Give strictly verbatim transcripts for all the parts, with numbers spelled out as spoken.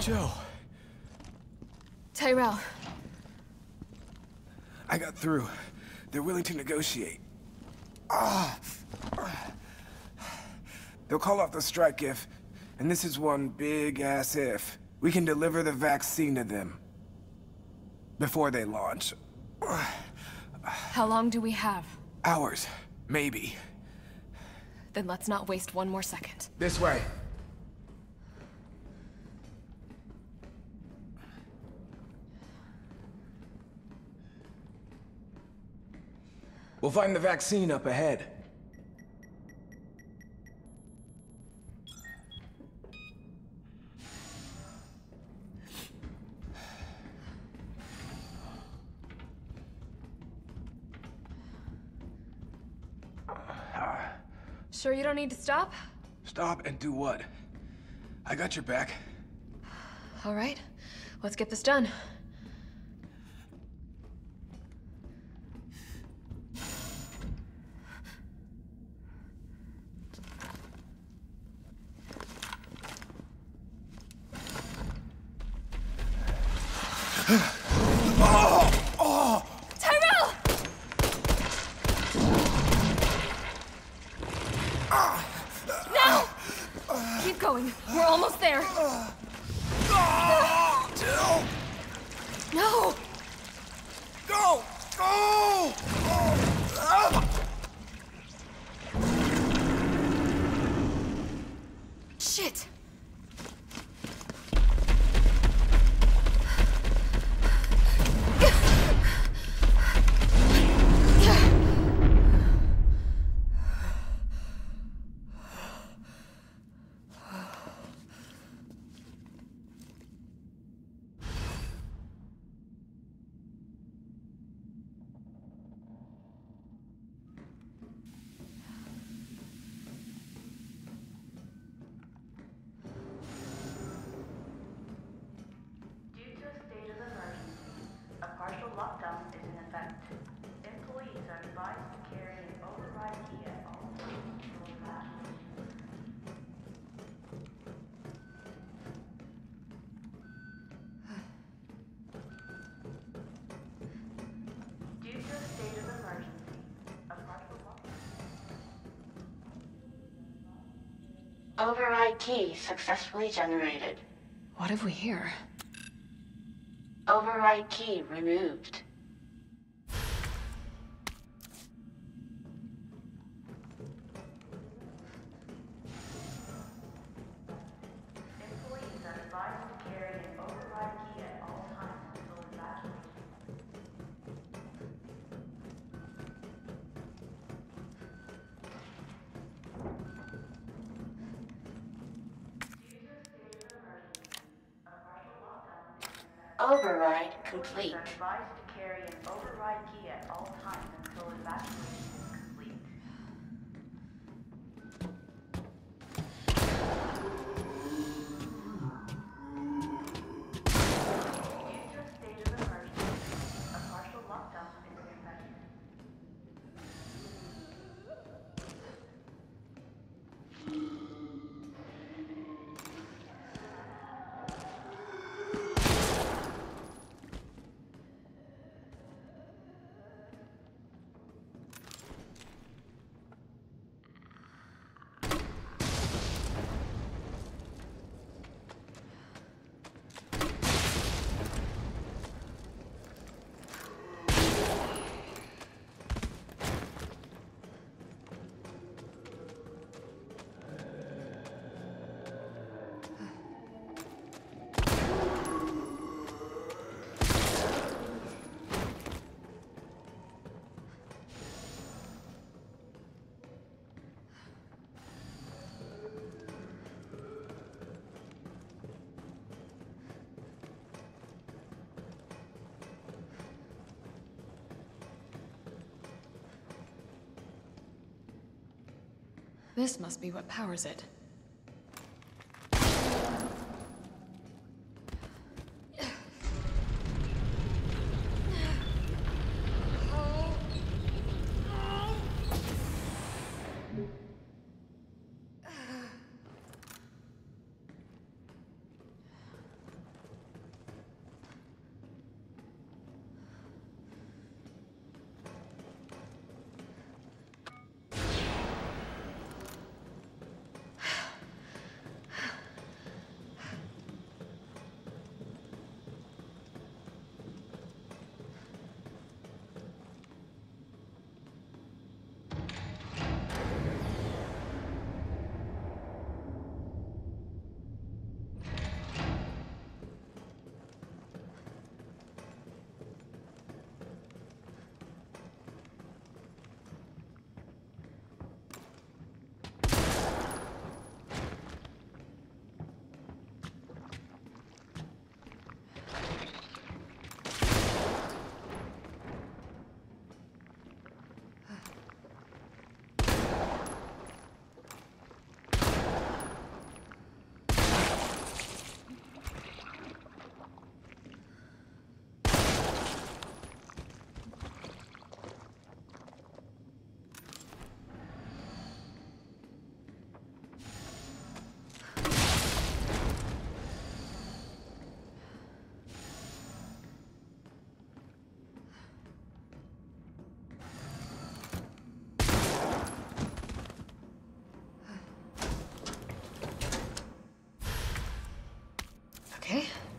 Joe. Tyrell. I got through. They're willing to negotiate. Ah. They'll call off the strike if, and this is one big-ass if, we can deliver the vaccine to them. Before they launch. How long do we have? Hours. Maybe. Then let's not waste one more second. This way. We'll find the vaccine up ahead. Sure you don't need to stop? Stop and do what? I got your back. All right, let's get this done. Going. We're almost there. No! Go! Go! Shit! Override key successfully generated. What have we here? Override key removed. Employees are advised to carry an override key at all times until evacuated. Override complete. Employees are advised to carry an override key at all times until evacuation is complete. Due to a state of emergency, a partial lockdown is in effect. This must be what powers it.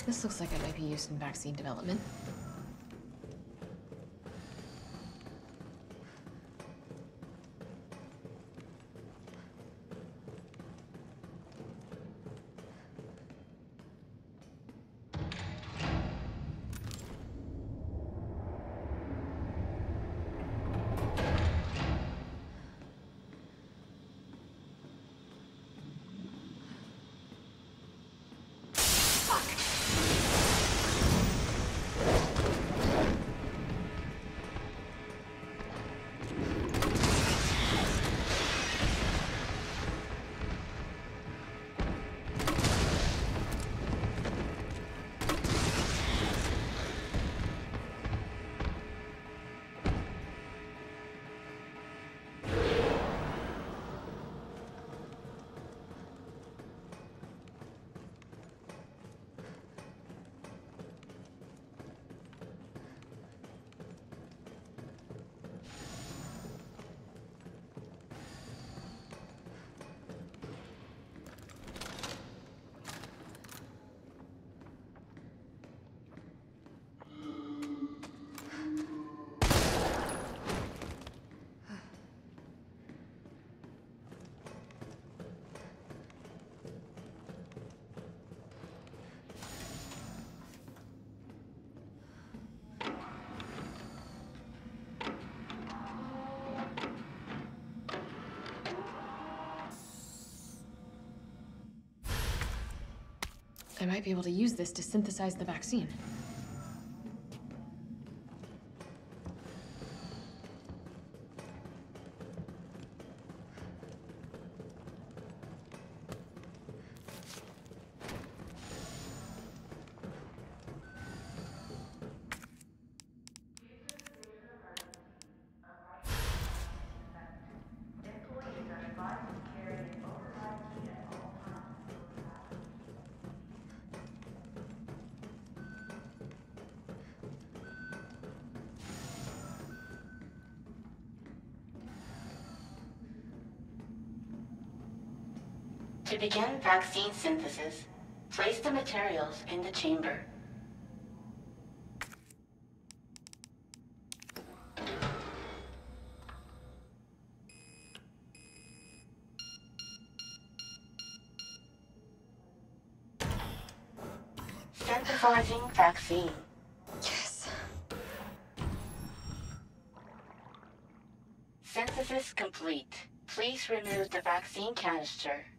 This looks like it might be used in vaccine development. I might be able to use this to synthesize the vaccine. Employees are advised to carry an override key at all times until evacuated. To begin vaccine synthesis, place the materials in the chamber. Synthesizing vaccine. Yes. Synthesis complete. Please remove the vaccine canister.